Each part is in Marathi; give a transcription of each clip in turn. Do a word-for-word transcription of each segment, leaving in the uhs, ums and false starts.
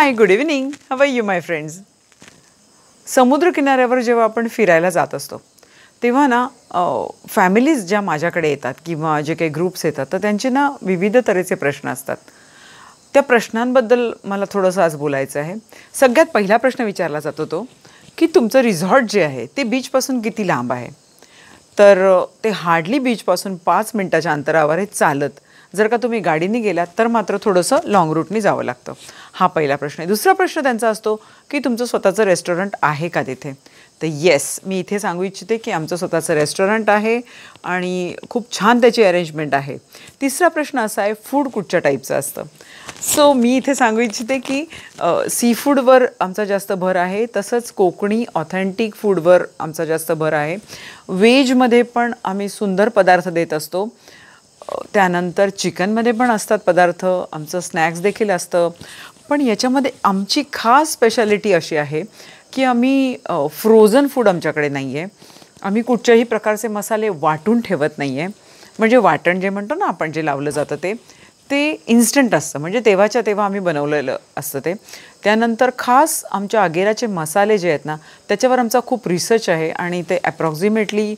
High, good evening. How are you my friends. समुद्रकिनाऱ्यावर जेव्हा आपण फिरायला जात असतो तेव्हा ना फॅमिलीज ज्या माझ्याकडे येतात किंवा जे काही ग्रुप्स येतात तर त्यांचे ना विविध तऱ्हेचे प्रश्न असतात. त्या प्रश्नांबद्दल मला थोडंसं आज बोलायचं आहे. सगळ्यात पहिला प्रश्न विचारला जातो तो की तुमचं रिसॉर्ट जे आहे ते बीचपासून किती लांब आहे. तर ते हार्डली बीचपासून पाच मिनटाच्या अंतरावर आहे चालत. जर का तुम्ही गाडीने गेलात तर मात्र थोडंसं लाँग रूटने जावं लागतं. हा पहिला प्रश्न आहे. दुसरा प्रश्न त्यांचा असतो की तुमचं स्वतःचं रेस्टॉरंट आहे का तिथे. तर येस, मी इथे सांगू इच्छिते की आमचं स्वतःचं रेस्टॉरंट आहे आणि खूप छान त्याची अरेंजमेंट आहे. तिसरा प्रश्न असा आहे फूड कुठच्या टाईपचं असतं. सो मी इथे सांगू इच्छिते की सी फूडवर आमचा जास्त भर आहे, तसंच कोकणी ऑथेंटिक फूडवर आमचा जास्त भर आहे. व्हेजमध्ये पण आम्ही सुंदर पदार्थ देत असतो. त्यानंतर चिकनमध्ये पण असतात पदार्थ, आमचं स्नॅक्स देखील असतं. पण याच्यामध्ये आमची खास स्पेशालिटी अशी आहे की आम्ही फ्रोझन फूड आमच्याकडे नाही आहे. आम्ही कुठच्याही प्रकारचे मसाले वाटून ठेवत नाही आहे. म्हणजे वाटण जे म्हणतो ना आपण, जे लावलं जातं ते ते इन्स्टंट असतं, म्हणजे तेव्हाच्या तेव्हा आम्ही बनवलेलं असतं ते. त्यानंतर खास आमच्या अगेराचे मसाले जे आहेत ना त्याच्यावर आमचा खूप रिसर्च आहे आणि ते ॲप्रॉक्झिमेटली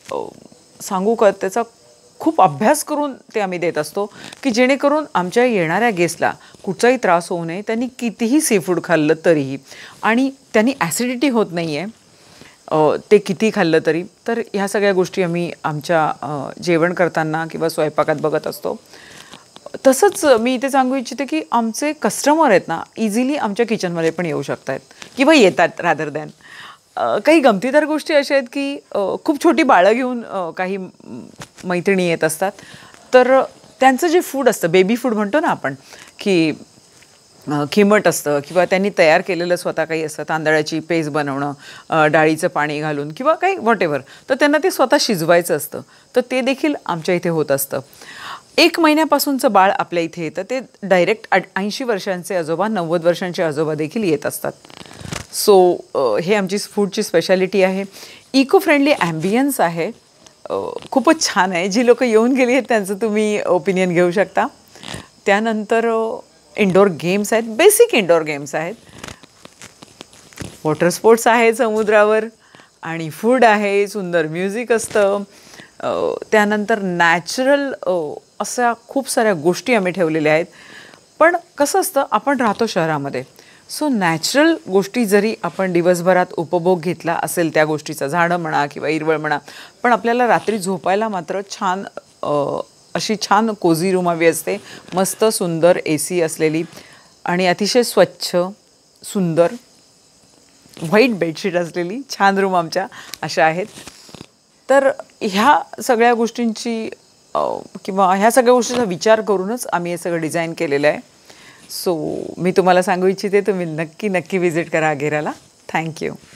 सांगू का त्याचा खूप अभ्यास करून ते आम्ही देत असतो की जेणेकरून आमच्या येणाऱ्या गेस्टला कुठचाही त्रास होऊ नये. त्यांनी कितीही सी फूड खाल्लं तरीही, आणि त्यांनी ॲसिडिटी होत नाही आहे ते किती खाल्लं तरी. तर ह्या सगळ्या गोष्टी आम्ही आमच्या जेवण करताना किंवा स्वयंपाकात बघत असतो. तसंच मी इथे सांगू इच्छिते की आमचे कस्टमर आहेत ना इझिली आमच्या किचनमध्ये पण येऊ शकतात किंवा येतात रादर दॅन. काही गमतीदार गोष्टी अशा आहेत की खूप छोटी बाळं घेऊन काही मैत्रिणी येत असतात. तर त्यांचं जे फूड असतं, बेबी फूड म्हणतो ना आपण, की खिमट असतं किंवा त्यांनी तयार केलेलं स्वतः काही असतं, तांदळाची पेस्ट बनवणं, डाळीचं पाणी घालून किंवा काही व्हॉटेवर, तर त्यांना ते स्वतः शिजवायचं असतं. तर ते देखील आमच्या इथे होत असतं. एक महिन्यापासूनचं बाळ आपल्या इथे येतं ते डायरेक्ट ऐंशी वर्षांचे आजोबा, नव्वद वर्षांचे आजोबा देखील येत असतात. सो हे आमची फूडची स्पेशालिटी आहे. इको फ्रेंडली ॲम्बियन्स आहे, खूपच छान आहे. जी लोकं येऊन गेली आहेत त्यांचं तुम्ही ओपिनियन घेऊ शकता. त्यानंतर इंडोर गेम्स आहेत, बेसिक इंडोर गेम्स आहेत, वॉटर स्पोर्ट्स आहे समुद्रावर, आणि फूड आहे, सुंदर म्युझिक असतं. त्यानंतर नॅचरल अशा खूप साऱ्या गोष्टी आम्ही ठेवलेल्या आहेत. पण कसं असतं, आपण राहतो शहरामध्ये, सो नॅचरल गोष्टी जरी आपण दिवसभरात उपभोग घेतला असेल त्या गोष्टीचा, झाडं म्हणा किंवा हिरवळ म्हणा, पण आपल्याला रात्री झोपायला मात्र छान अशी छान कोझी रूम हवी असते. मस्त सुंदर ए सी असलेली आणि अतिशय स्वच्छ सुंदर व्हाईट बेडशीट असलेली छान रूम आमच्या अशा आहेत. तर ह्या सगळ्या गोष्टींची किंवा ह्या सगळ्या गोष्टींचा विचार करूनच आम्ही हे सगळं डिझाईन केलेलं आहे. सो मी तुम्हाला सांगू इच्छिते तुम्ही नक्की नक्की विजिट करा अगेराला. थँक्यू.